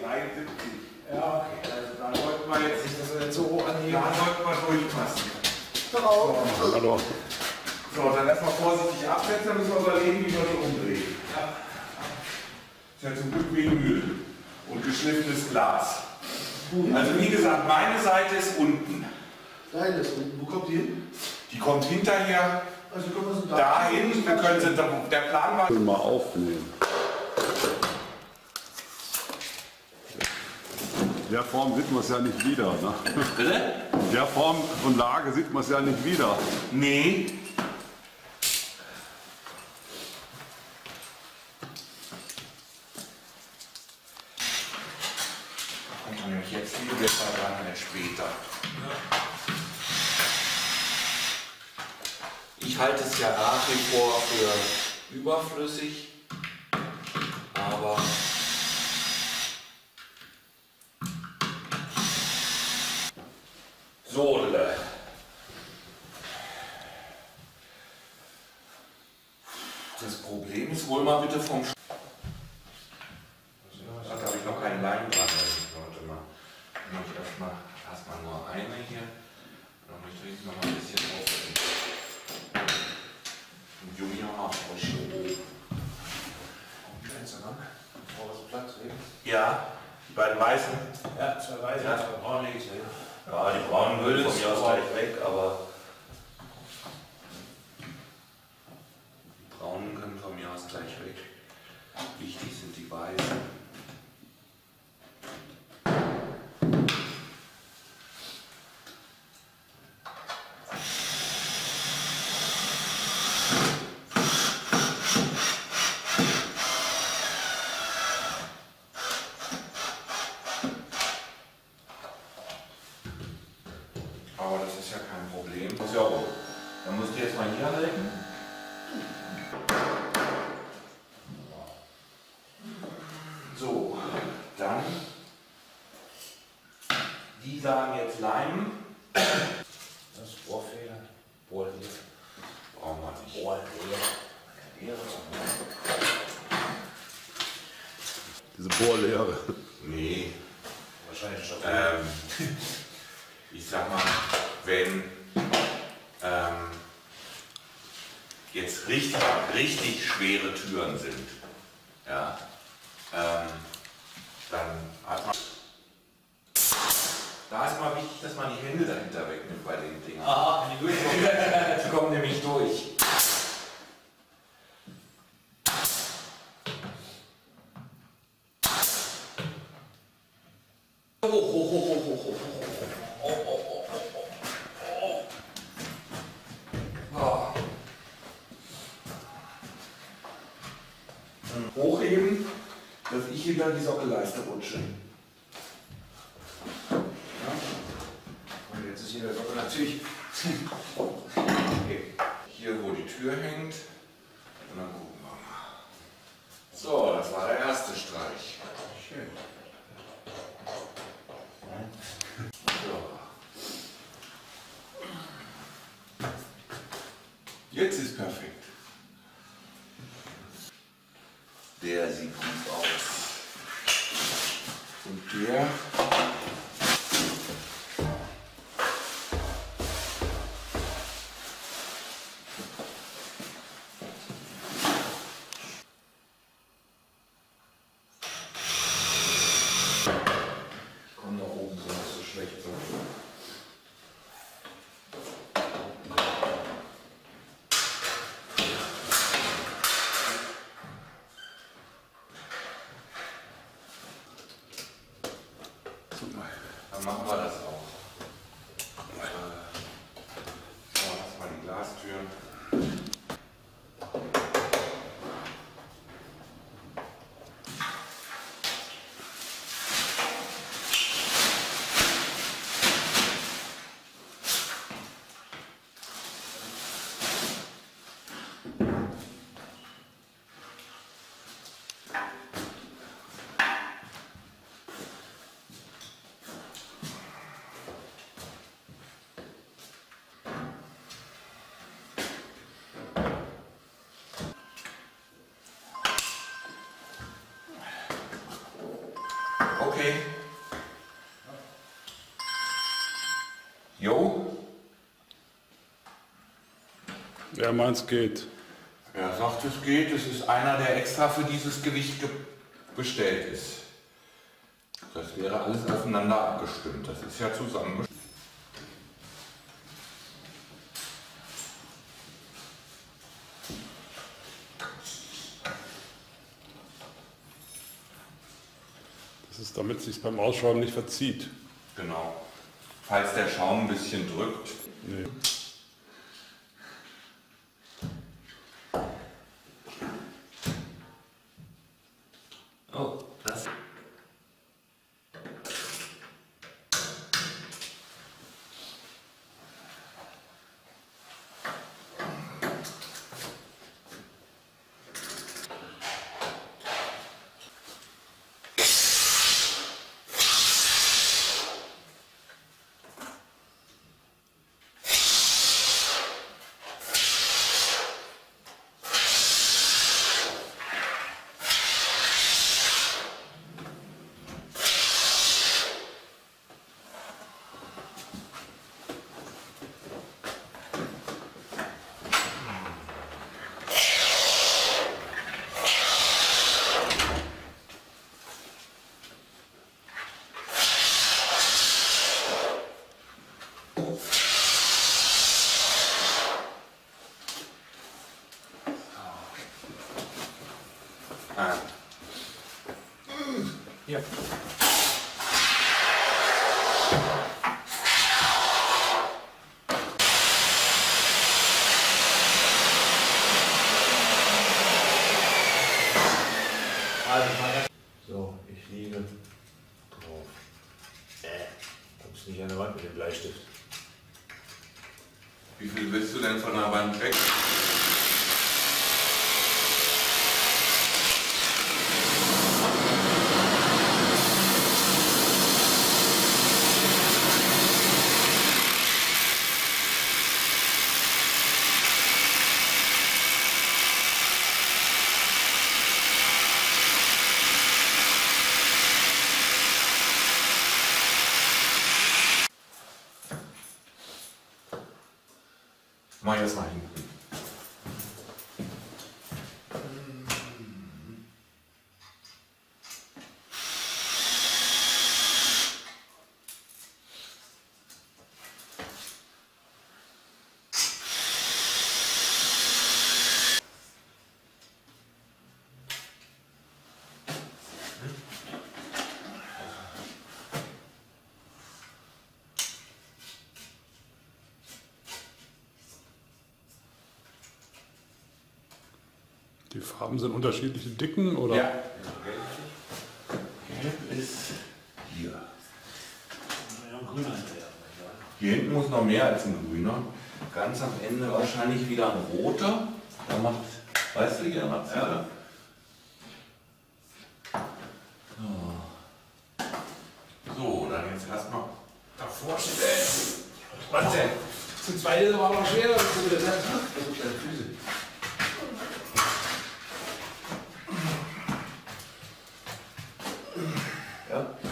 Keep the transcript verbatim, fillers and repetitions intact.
dreiundsiebzig. Ja, okay. Also dann wollten wir jetzt nicht, dass wir jetzt so hoch anheben. Da sollten wir durchpassen. Genau. So. Hallo. So, dann erstmal vorsichtig absetzen, dann müssen wir überlegen, wie wir den umdrehen. Ja. Das ist ja zum Glück Vinyl und geschliffenes Glas. Also wie gesagt, meine Seite ist unten. Deine ist unten. Wo kommt die hin? Die kommt hinterher Also können wir sie da dahin. Wir können sie, der Plan war... Mal aufnehmen. In der Form sieht man es ja nicht wieder. Ne? Bitte? In der Form und Lage sieht man es ja nicht wieder. Nee. Da kommt man nämlich jetzt viel besser dran als später. Ich halte es ja nach wie vor für überflüssig, aber so. Das Problem ist wohl mal bitte vom Sch Da habe ich noch keinen Leim dran. Warte mal. Dann mache ich erstmal erstmal nur eine hier. Dann möchte ich noch mal ein bisschen aufhören. Und Juni auch noch ausschneiden. Bevor wir so Platz nehmen. Ja, die beiden weißen. Ja, zwei Weiße, Ja. zwei Braun lege ich hin. Ja, die braunen würde von mir aus gleich weg, aber die braunen können von mir aus gleich weg. Wichtig sind die weißen. Aber das ist ja kein Problem. Muss ja auch. Dann musst du jetzt mal hier halten. So, dann. Die sagen jetzt Leim. Das ist Bohrfeder. Bohrleder. Brauchen wir nicht. Bohrleder. Diese Bohrlehre. Nee. Wahrscheinlich schon. Ähm, ich sag mal, wenn ähm, jetzt richtig, richtig schwere Türen sind, ja, ähm, dann hat man. Da ist mal wichtig, dass man die Hände dahinter wegnimmt bei den Dingen. Aha, wenn die durchkommen. Die kommen nämlich durch. hoch, hoch, hoch, hoch, hoch, hoch. Oh, oh, oh, oh, oh. Ah. Hochheben, dass ich hinter die Sockelleiste rutsche. Und jetzt ist hier der Sockel natürlich. Okay. Hier, wo die Tür hängt. Und dann gucken wir mal. So, das war der erste Streich. Schön. So. Jetzt ist perfekt. Der sieht gut aus. Und der. Ich komme nach oben, so nicht so schlecht. So. Dann machen wir das auch. Äh, so, lass mal die Glastüren. Okay. Jo. Er meint's geht. Er sagt, es geht. Es ist einer, der extra für dieses Gewicht ge bestellt ist. Das wäre alles aufeinander abgestimmt. Das ist ja zusammengestimmt. Das ist, damit es sich beim Ausschäumen nicht verzieht. Genau. Falls der Schaum ein bisschen drückt. Nee. Oh, das. Ah. Ja. So, ich liege drauf. Äh, kommst nicht an der Wand mit dem Bleistift. Wie viel willst du denn von der Wand weg? Mach ich das mal hinten. Die Farben sind unterschiedliche Dicken, oder? Ja. Gelb ist hier. Hier hinten muss noch mehr als ein grüner. Ganz am Ende wahrscheinlich wieder ein roter. Da macht, weißt du, hier macht es ja. So, dann jetzt erstmal davor stellen. Was denn? Zum Zweiten war aber schwerer, als du das hast. Das ist deine Füße. Ja.